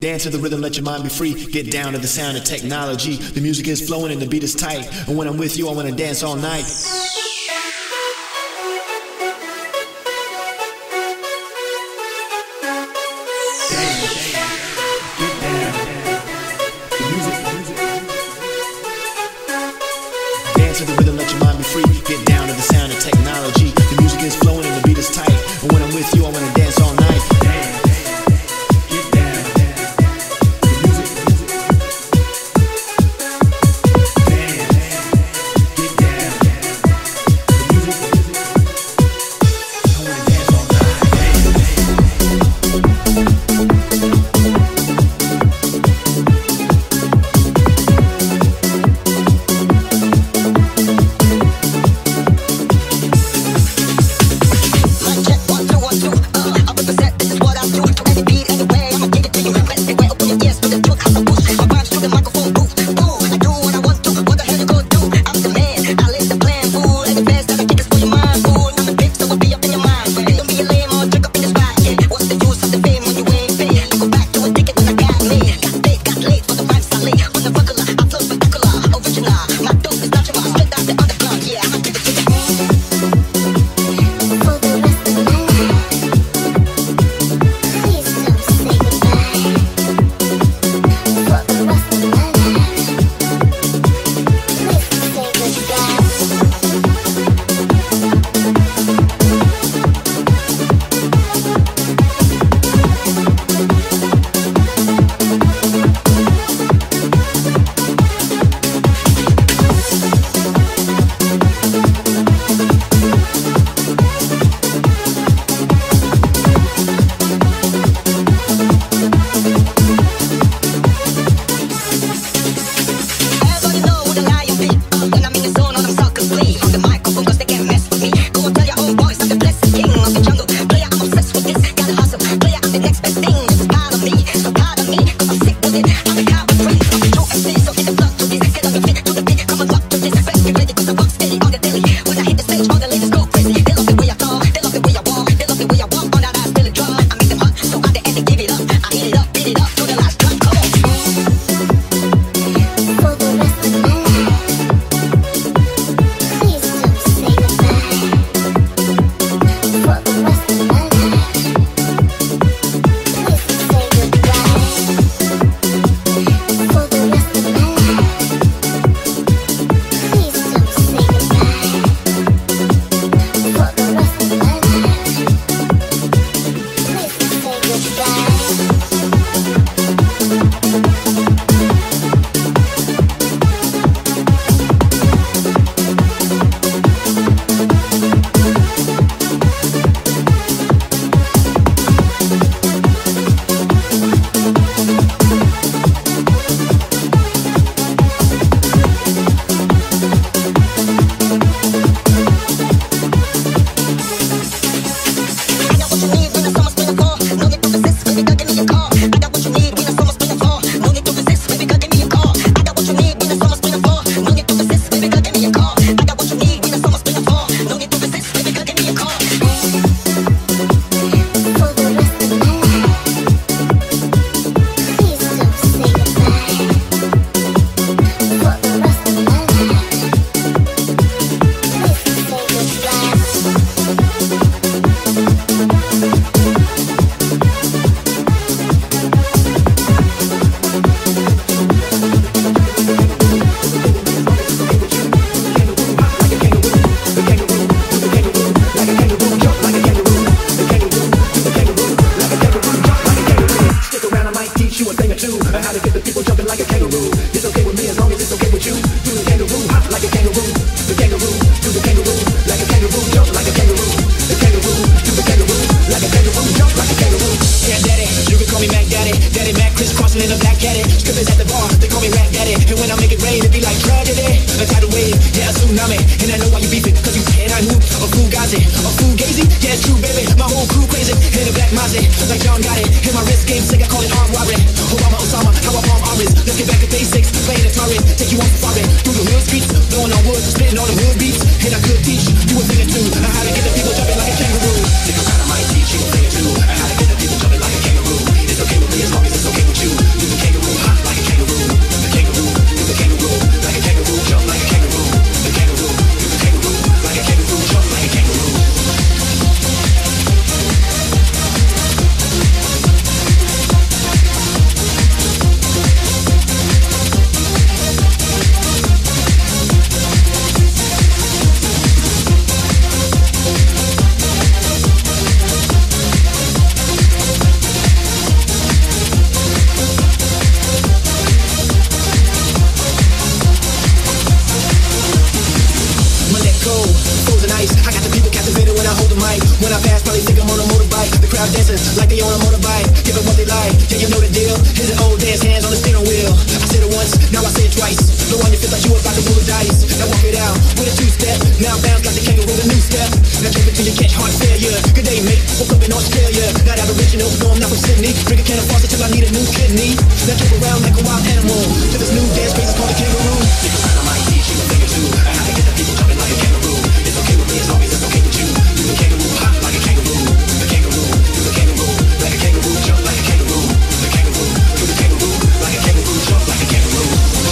Dance to the rhythm, let your mind be free. Get down to the sound of technology. The music is flowing and the beat is tight. And when I'm with you, I wanna dance all night. Dance to the rhythm, let your mind be free. Get down to the sound of technology. The music is flowing and the beat is tight. And when I'm with you, I wanna dance all night. Spitting on the hood beats, and I could teach you a thing or two. How to get the people jumping like a kangaroo. Think I might teach you a thing or two. How to get the people jumping like a kangaroo. It's okay with me as long as it's okay with you. bouncing like they on a motorbike. Give it what they like, yeah, you know the deal. Here's an old dance, hands on the steering wheel. I said it once, now I say it twice. Blow on your fist like you about to roll the dice. Now walk it out with a two-step. Now bounce like the kangaroo, a new step. Now take it till you catch heart failure. Good day, mate. Woke up in Australia. Not aboriginal, no, I'm not from Sydney. Drink a can of Foster till I need a new kidney. Now jump around like a wild animal. To this new dance craze, it's called a kangaroo. I might teach you a thing or two. I have to get the people jumping like a kangaroo. It's okay with me as long as it's okay with you. Do the kangaroo, hop like a kangaroo. Do the kangaroo, do the kangaroo. Like a kangaroo, jump like a kangaroo. The kangaroo, do the kangaroo. Like a kangaroo, jump like a kangaroo.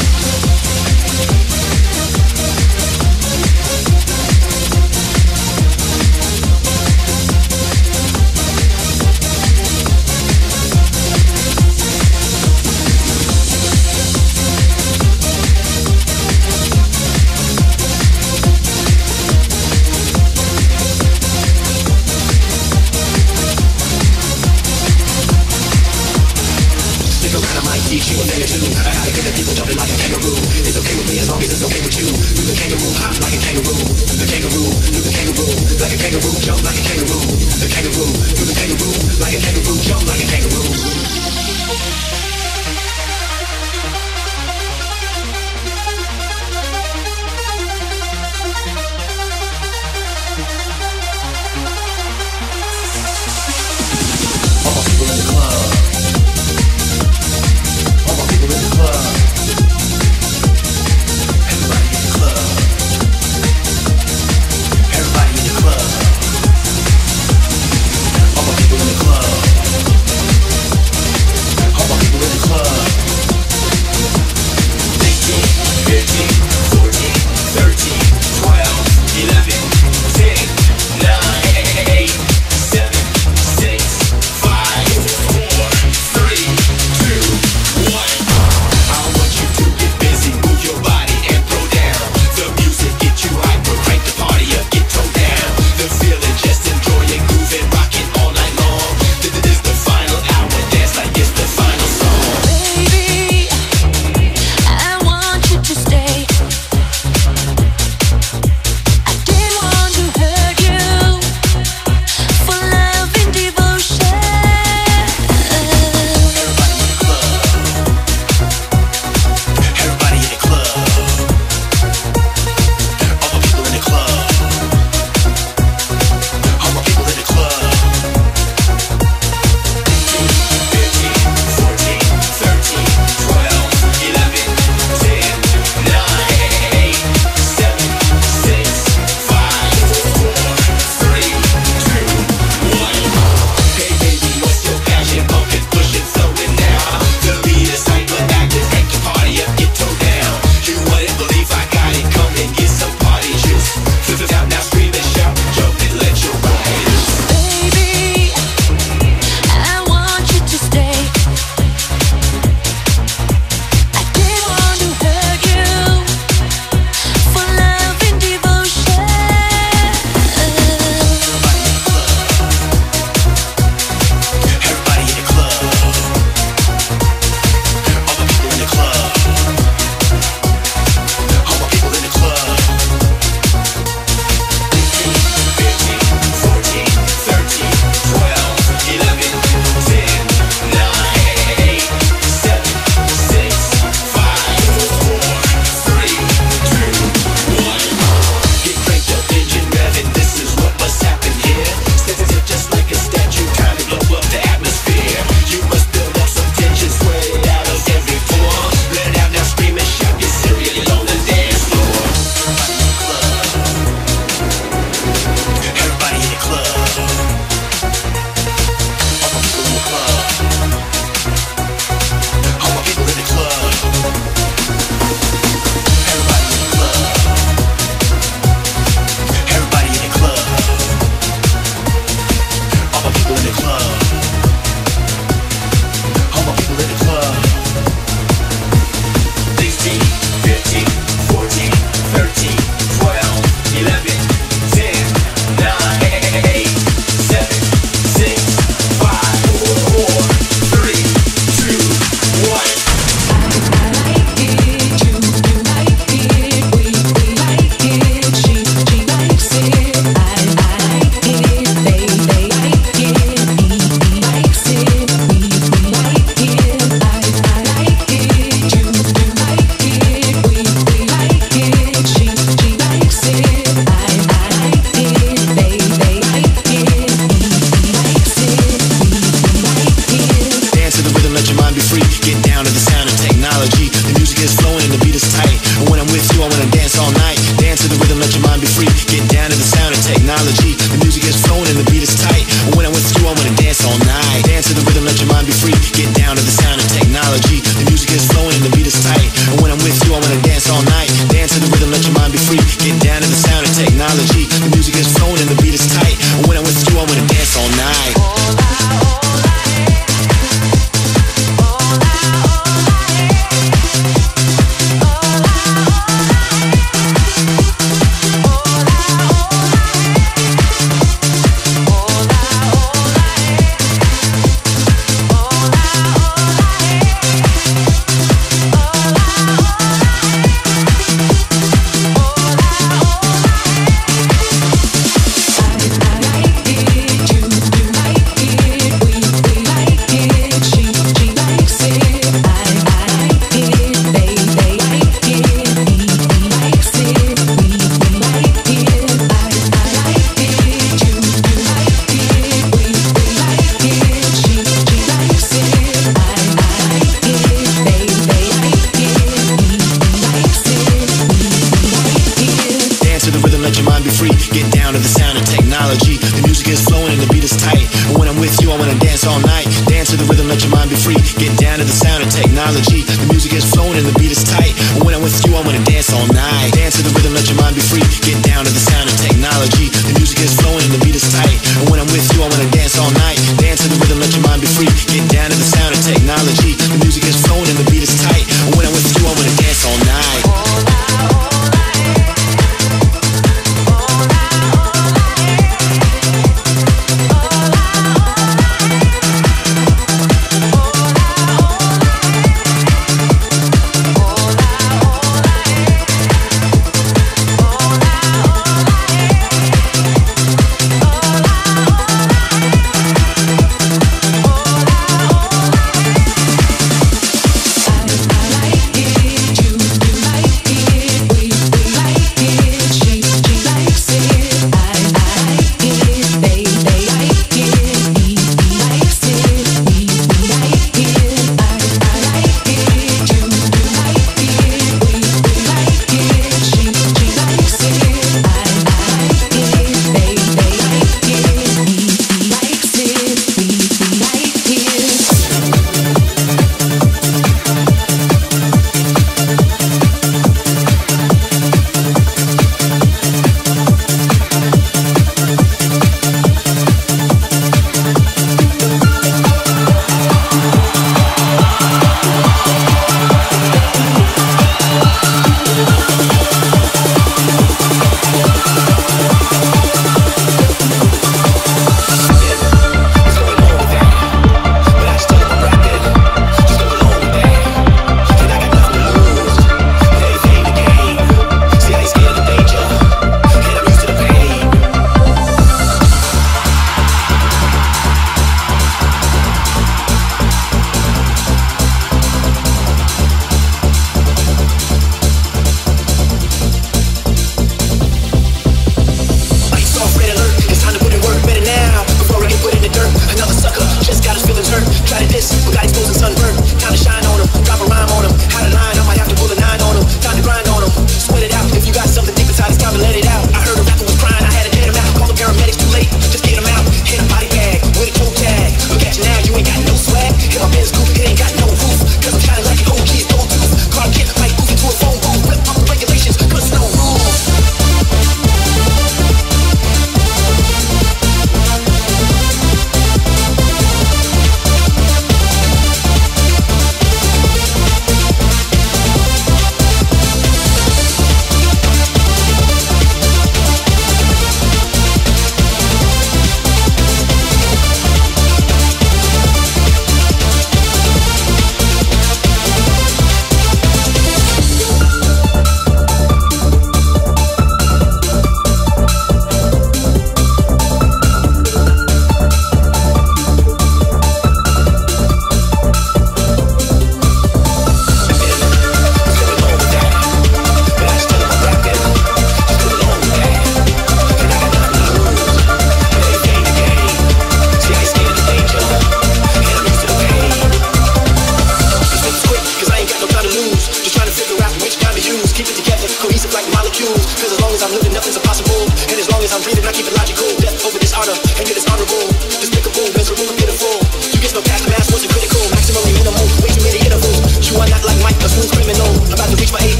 Teach you a thing or two. I gotta get the people jumping like a kangaroo. It's okay with me as long as it's okay with you. Do the kangaroo, hop like a kangaroo. The kangaroo, do the kangaroo. Like a kangaroo, jump like a kangaroo. The kangaroo, do the kangaroo. Like a kangaroo, jump like a kangaroo. technology. The music is flowing and the beat is tight. And when I'm with you, I wanna dance all night. Dance to the rhythm, let your mind be free. Get down to the sound of technology. The music is flowing and the beat is tight. And when I'm with you, I wanna dance all night. Dance to the rhythm, let your mind be free. Get down to the sound of technology. The music is flowing and the beat is tight. And when I'm with you, I wanna dance all night.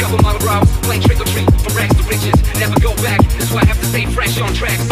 couple model routes, playing trick or treat, from rags to riches, never go back, that's why I have to stay fresh on tracks.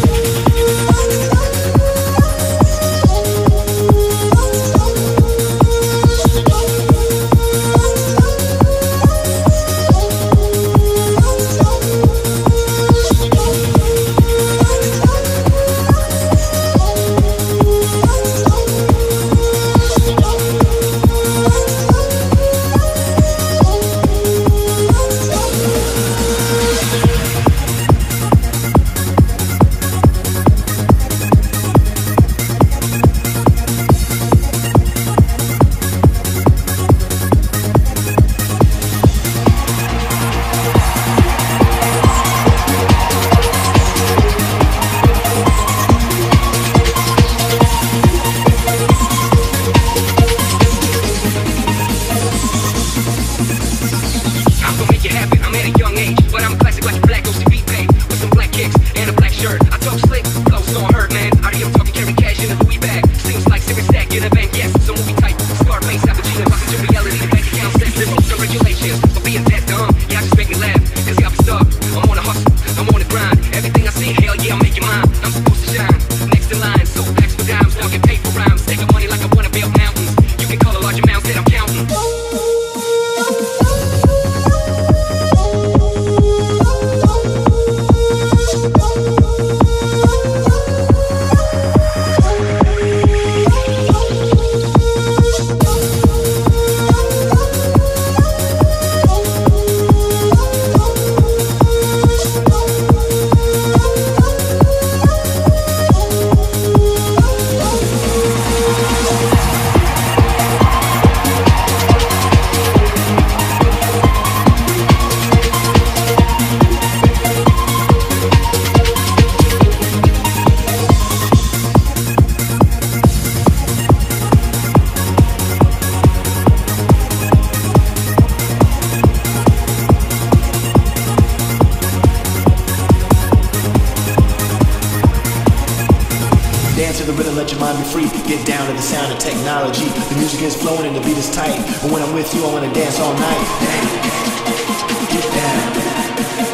Get down to the sound of technology. The music is flowing and the beat is tight. And when I'm with you, I wanna dance all night. Get down.